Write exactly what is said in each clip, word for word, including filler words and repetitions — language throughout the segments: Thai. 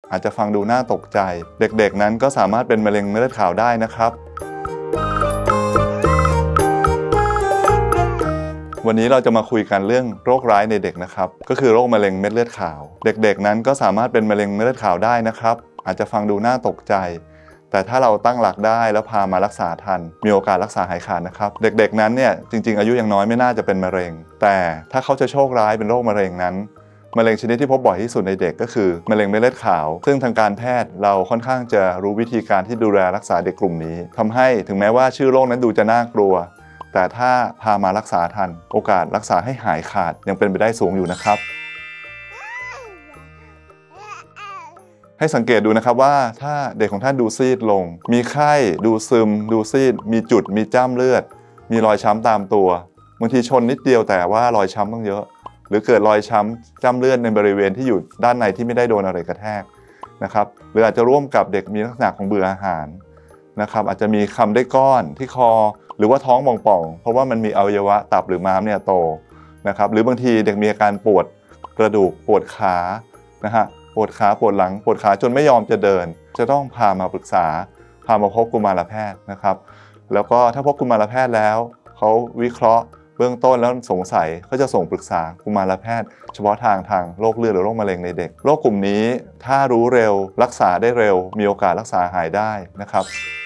อาจจะฟังดูน่าตกใจเด็กๆนั้นก็สามารถเป็นมะเร็งเม็ดเลือดขาวได้นะครับวันนี้เราจะมาคุยกันเรื่องโรคร้ายในเด็กนะครับก็คือโรคมะเร็งเม็ดเลือดขาวเด็กๆนั้นก็สามารถเป็นมะเร็งเม็ดเลือดขาวได้นะครับอาจจะฟังดูน่าตกใจแต่ถ้าเราตั้งหลักได้แล้วพามารักษาทันมีโอกาสรักษาหายขาดนะครับเด็กๆนั้นเนี่ยจริงๆอายุยังน้อยไม่น่าจะเป็นมะเร็งแต่ถ้าเขาจะโชคร้ายเป็นโรคมะเร็งนั้นมะเร็งชนิดที่พบบ่อยที่สุดในเด็กก็คือมะเร็งเม็ดเลือดขาวซึ่งทางการแพทย์เราค่อนข้างจะรู้วิธีการที่ดูแลรักษาเด็กกลุ่มนี้ทำให้ถึงแม้ว่าชื่อโรคนั้นดูจะน่ากลัวแต่ถ้าพามารักษาทันโอกาสรักษาให้หายขาดยังเป็นไปได้สูงอยู่นะครับให้สังเกตดูนะครับว่าถ้าเด็กของท่านดูซีดลงมีไข้ดูซึมดูซีดมีจุดมีจ้ำเลือดมีรอยช้ำตามตัวบางทีชนนิดเดียวแต่ว่ารอยช้ำต้องเยอะหรือเกิดรอยช้ำจ้ำเลือดในบริเวณที่อยู่ด้านในที่ไม่ได้โดนอะไรกระแทกนะครับหรืออาจจะร่วมกับเด็กมีลักษณะของเบื่ออาหารนะครับอาจจะมีคำได้ก้อนที่คอหรือว่าท้องป่องๆเพราะว่ามันมีอวัยวะตับหรือม้ามเนี่ยโตนะครับหรือบางทีเด็กมีอาการปวดกระดูกปวดขานะฮะปวดขาปวดหลังปวดขาจนไม่ยอมจะเดินจะต้องพามาปรึกษาพามาพบกุมารแพทย์นะครับแล้วก็ถ้าพบกุมารแพทย์แล้วเขาวิเคราะห์เบื้องต้นแล้วสงสัยเขาจะส่งปรึกษากุมารแพทย์เฉพาะทางทางโรคเลือดหรือโรคมะเร็งในเด็กโรคกลุ่มนี้ถ้ารู้เร็วรักษาได้เร็วมีโอกาสรักษาหายได้นะครับ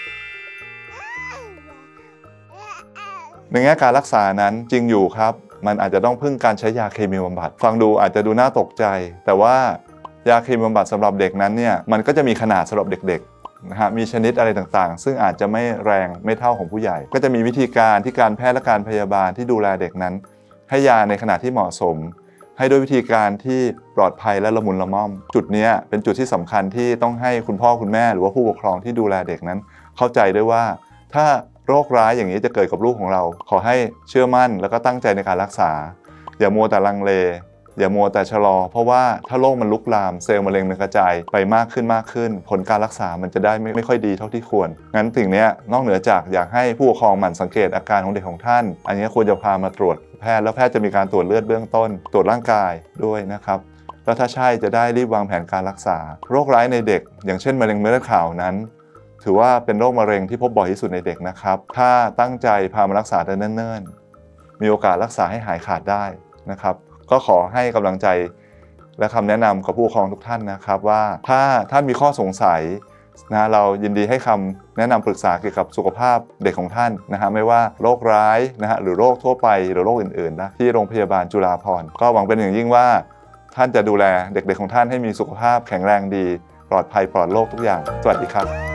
ในแง่การรักษานั้นจริงอยู่ครับมันอาจจะต้องพึ่งการใช้ยาเคมีบำบัดฟังดูอาจจะดูน่าตกใจแต่ว่ายาเคมีบำบัดสำหรับเด็กนั้นเนี่ยมันก็จะมีขนาดสำหรับเด็กๆนะฮะมีชนิดอะไรต่างๆซึ่งอาจจะไม่แรงไม่เท่าของผู้ใหญ่ก็จะมีวิธีการที่การแพทย์และการพยาบาลที่ดูแลเด็กนั้นให้ยาในขนาดที่เหมาะสมให้ด้วยวิธีการที่ปลอดภัยและละมุนละม่อมจุดนี้เป็นจุดที่สำคัญที่ต้องให้คุณพ่อคุณแม่หรือว่าผู้ปกครองที่ดูแลเด็กนั้นเข้าใจด้วยว่าถ้าโรคร้ายอย่างนี้จะเกิดกับลูกของเราขอให้เชื่อมั่นแล้วก็ตั้งใจในการรักษาอย่ามัวแต่ลังเลอย่ามัวแต่ชะลอเพราะว่าถ้าโรคมันลุกลามเซลล์มะเร็งมันกระจายไปมากขึ้นมากขึ้นผลการรักษามันจะได้ไม่ไม่ค่อยดีเท่าที่ควรงั้นสิ่งนี้นอกเหนือจากอยากให้ผู้ปกครองหมั่นสังเกตอาการของเด็กของท่านอันนี้ควรจะพามาตรวจแพทย์แล้วแพทย์จะมีการตรวจเลือดเบื้องต้นตรวจร่างกายด้วยนะครับแล้วถ้าใช่จะได้รีบวางแผนการรักษาโรคร้ายในเด็กอย่างเช่นมะเร็งเม็ดเลือดขาวนั้นถือว่าเป็นโรคมะเร็งที่พบบ่อยที่สุดในเด็กนะครับถ้าตั้งใจพามารักษาแต่เนิ่นๆมีโอกาสรักษาให้หายขาดได้นะครับก็ขอให้กำลังใจและคำแนะนำกับผู้ปกครองทุกท่านนะครับว่าถ้าท่านมีข้อสงสัยนะเรายินดีให้คำแนะนำปรึกษาเกี่ยวกับสุขภาพเด็กของท่านนะฮะไม่ว่าโรคร้ายนะฮะหรือโรคทั่วไปหรือโรคอื่นๆนะที่โรงพยาบาลจุฬาภรณ์ก็หวังเป็นอย่างยิ่งว่าท่านจะดูแลเด็กๆของท่านให้มีสุขภาพแข็งแรงดีปลอดภัยปลอดโรคทุกอย่างสวัสดีครับ